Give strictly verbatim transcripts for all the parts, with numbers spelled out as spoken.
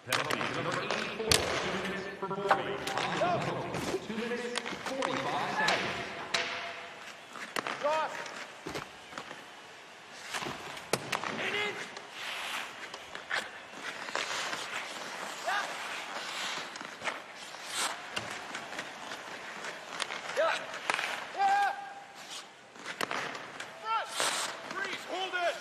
Penalty number eighty-four, two minutes for Bowie. Time penalty, two minutes, forty-five seconds. Cross. In it. Yeah. Yeah. Yeah. Front. Freeze. Hold it.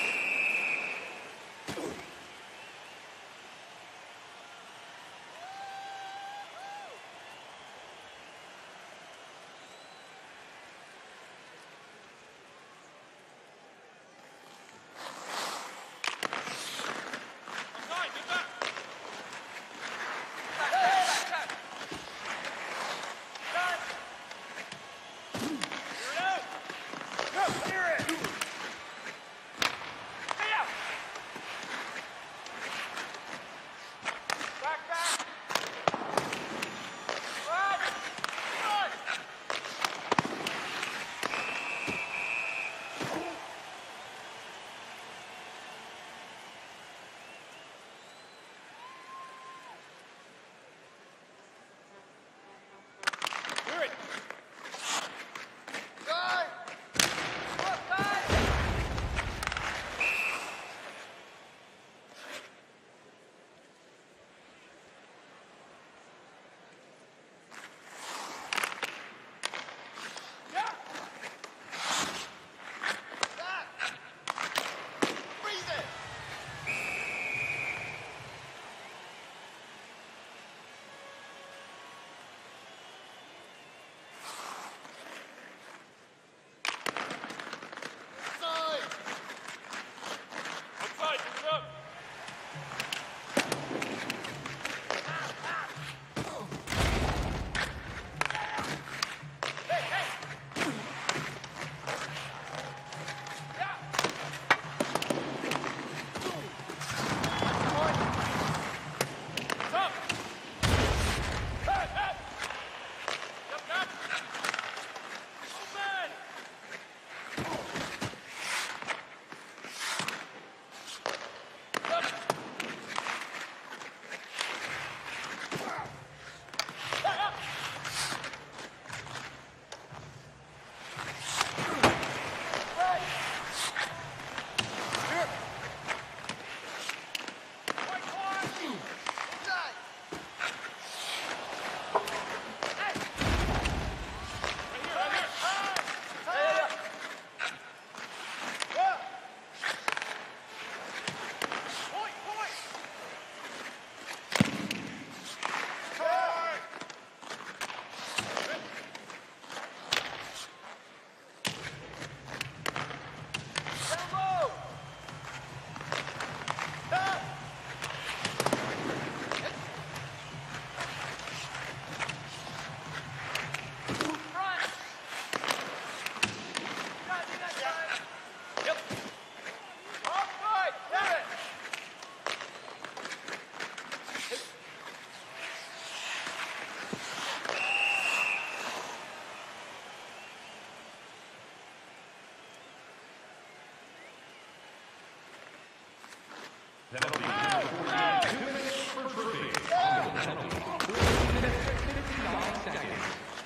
Penalty number forty-eight, two minutes for tripping. Penalty, fourteen minutes, fifty-nine seconds.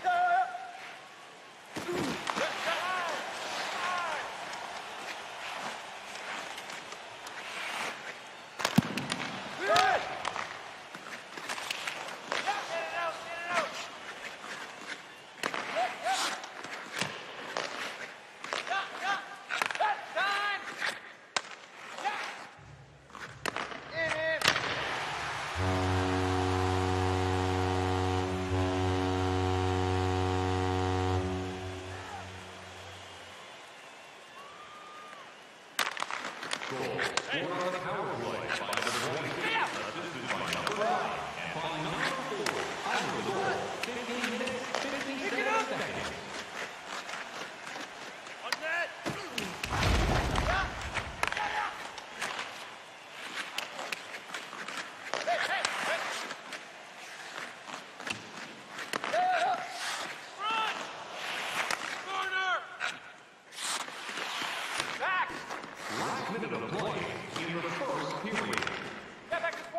Goal scored on the power play by number twenty-two, assisted by number nine, and by number four, under the goal, fifteen minutes, fifty-seven seconds. On net. Hey, hey, hey. Front. Corner. Back. Last minute of play in the first period. Get back to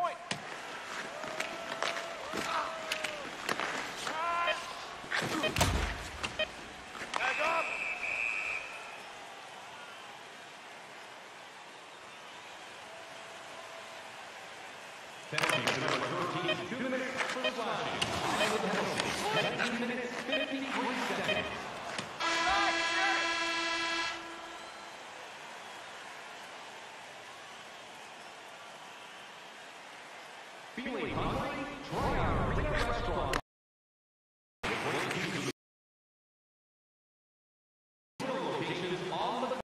number thirteen, two minutes for slashing. Time of the penalty, seventeen minutes, fifty-three seconds. Feeling hungry? Try our Arena Restaurant. Locations on the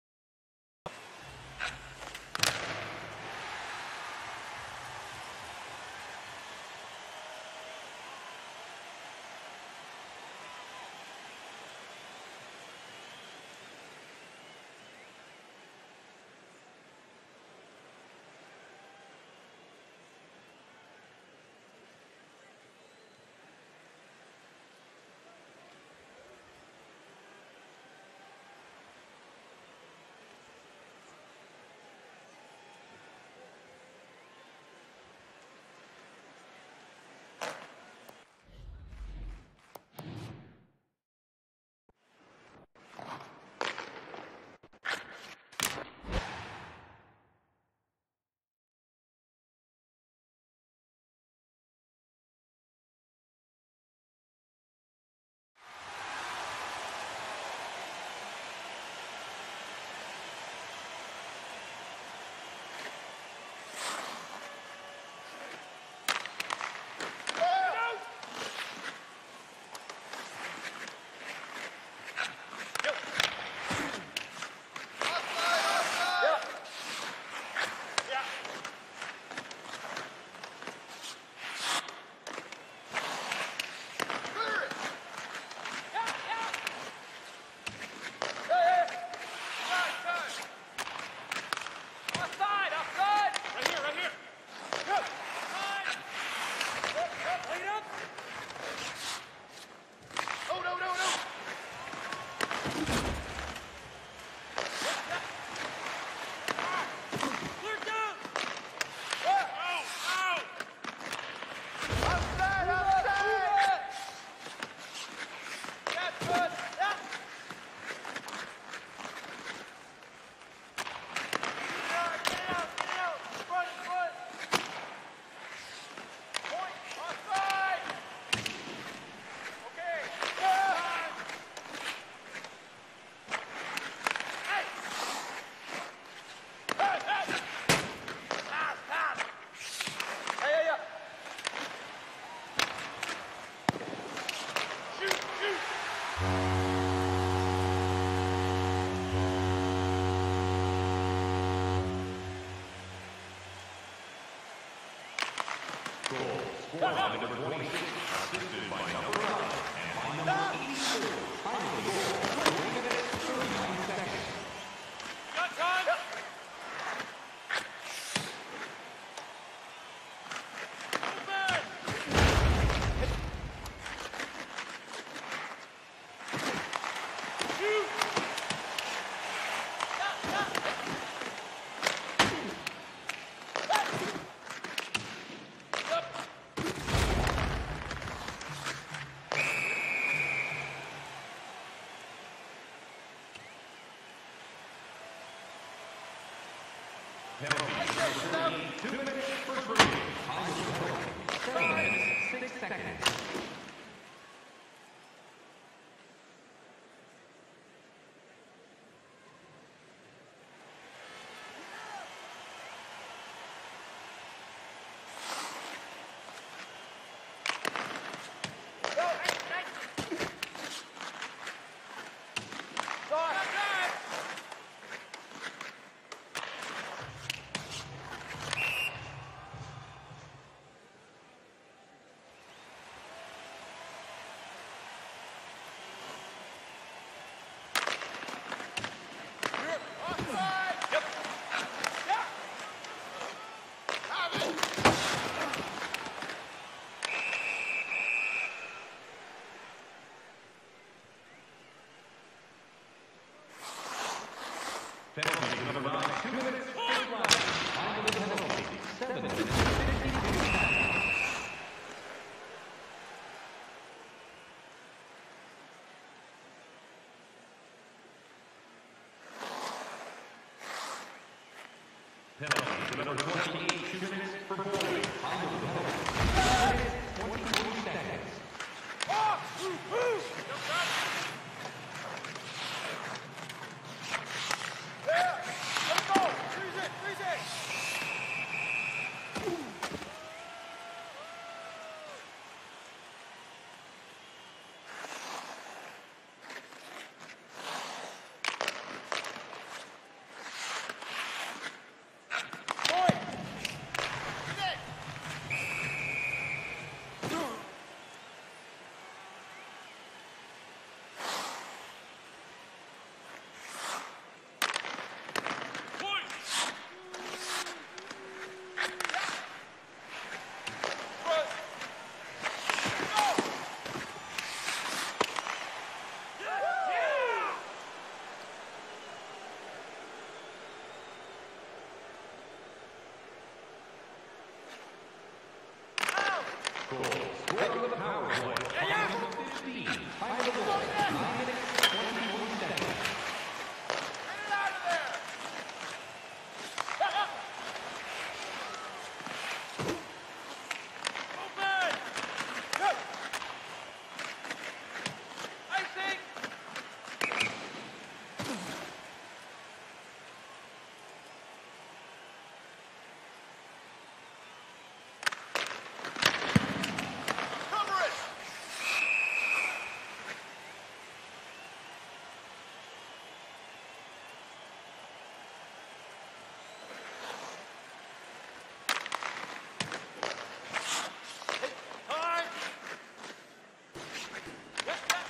scored by number twenty-six, assisted by number nine, and by number eighty-four. Time of the goal, three minutes, thirty-nine seconds. Got time? Yep. Penalty, number thirteen, two minutes for three. Time of the penalty, seven minutes, six seconds. Penalty, number nine, two minutes, third round. Time of the penalty, seven minutes, fifty-two seconds. Penalty, number twenty-eight, two minutes for bowling. Time of the penalty. Goal. Scored on the power play by number fifteen, Tyler Wolf. nine minutes, twenty-one seconds. Get it out of there! Open! Go! Icing! Cover it! Time! Get that!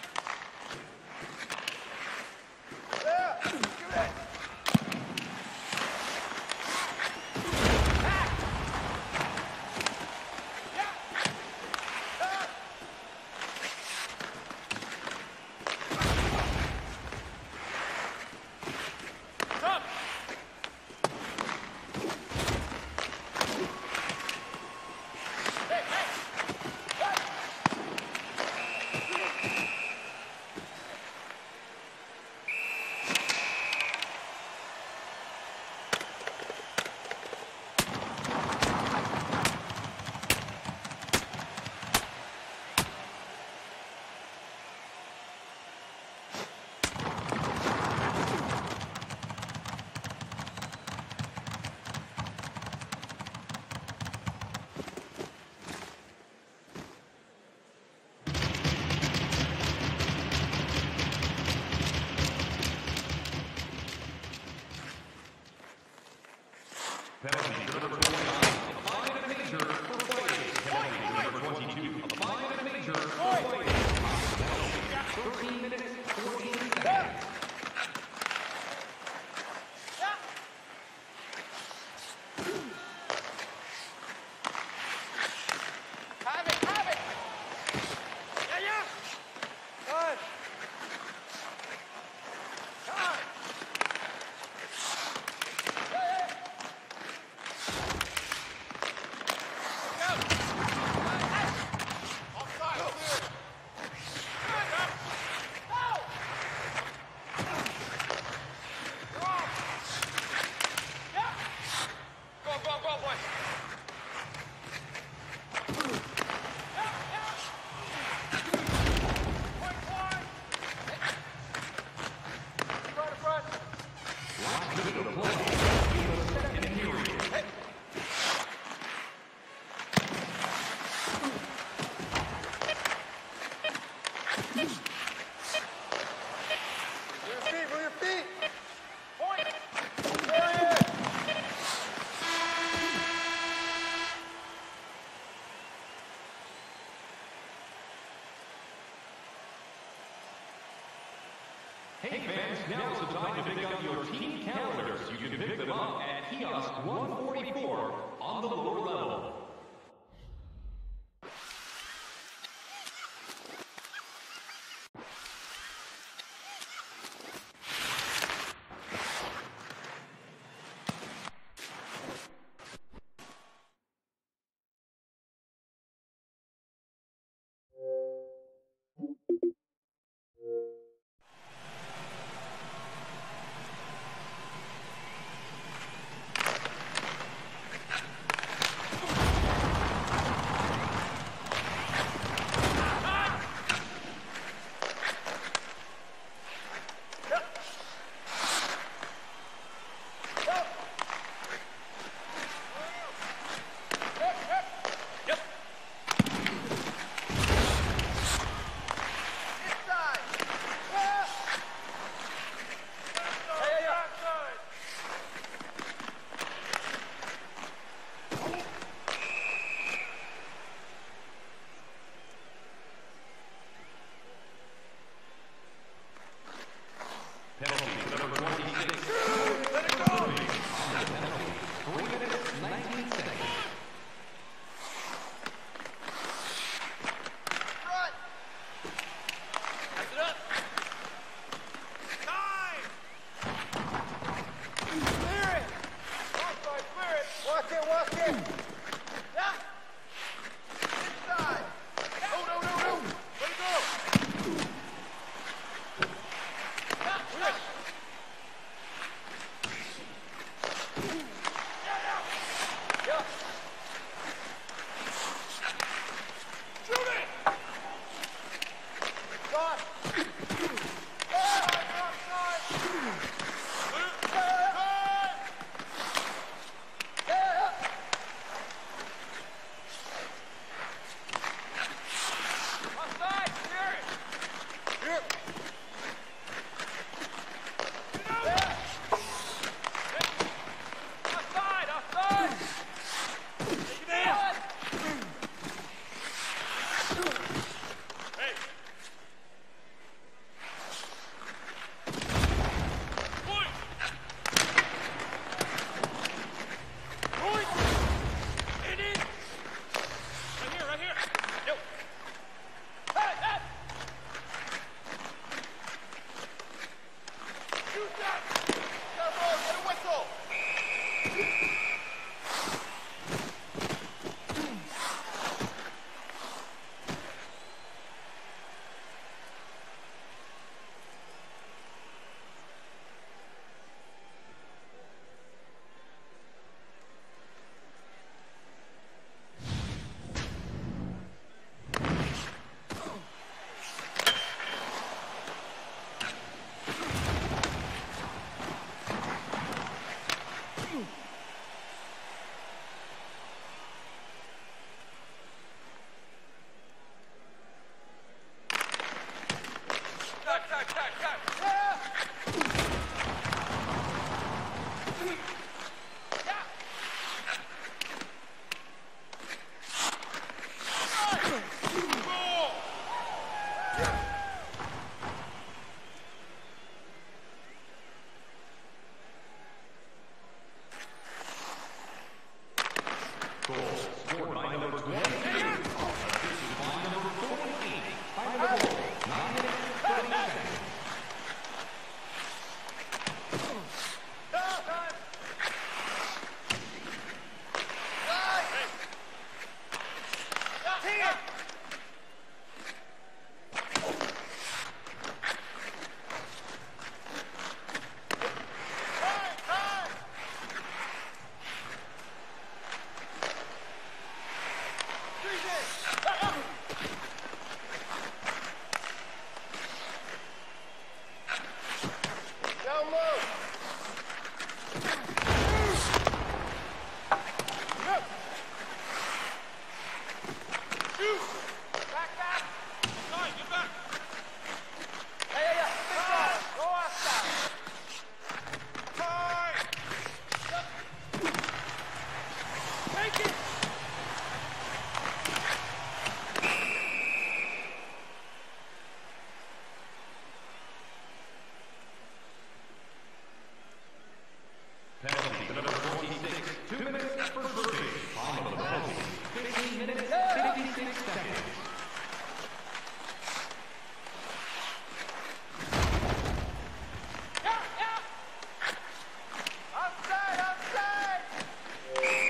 There! Shoot it! Back! Yeah! Back! Come! Hey, hey! Hey! Penalty to number twenty-nine, applying a major for players. Penalty to number twenty-two, applying a major for players. thirteen minutes, fourteen seconds. Have it, have it! Yeah, yeah! Good! Time! Hey, hey! Go! Hey! Offside, clear! Good, up! Go! You're off! Yeah! Go, go, go, boys! Yeah, yeah! Point one! Front, front! Last minute of play in the second period. Hey! Move your feet, move your feet! Point! Period! Hey fans, now is the time to pick up your team calendars. You can pick them up at kiosk one forty-four on the lower level. Down low. Back, back. Nine, get back. Yeah, yeah, yeah. Big guy. Go outside. Time. Take it. Penalty number forty-six. Two minutes for Burpee. Time of the penalty. Fifteen minutes, fifty-six seconds. Yeah, yeah. Outside, outside.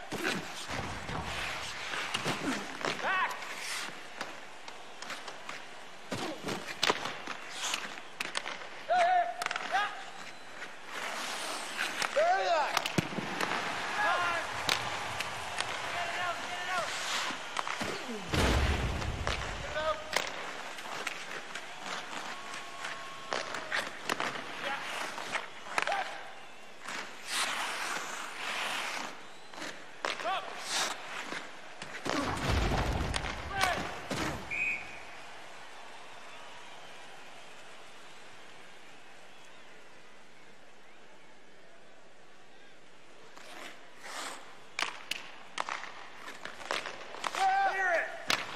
Back. Hey, hey, yeah. Very nice. Time. Get it out, get it out. Get it out. Up. Red. Clear it.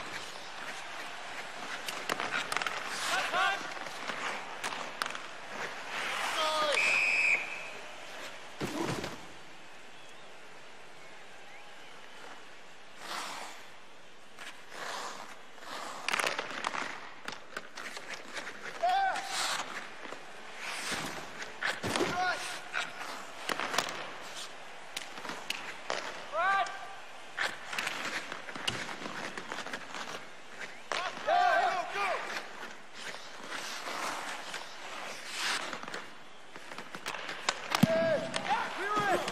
Time. Right. Go, go. Yeah, clear it.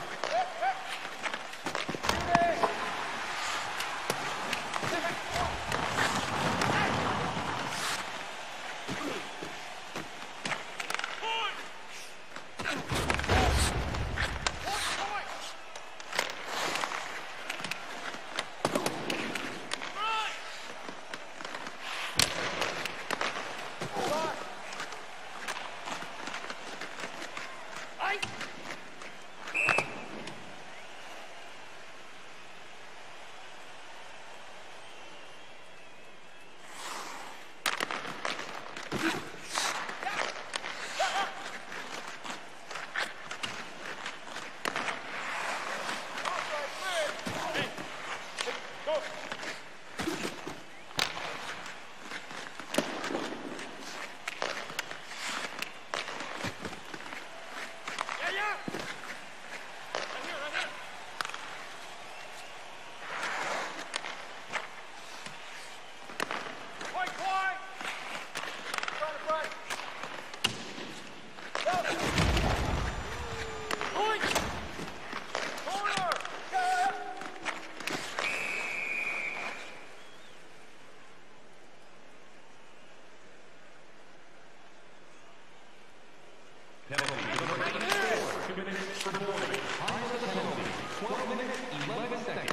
Penalty number ninety-four, two minutes for Boyd. Time of the penalty, twelve minutes, eleven seconds.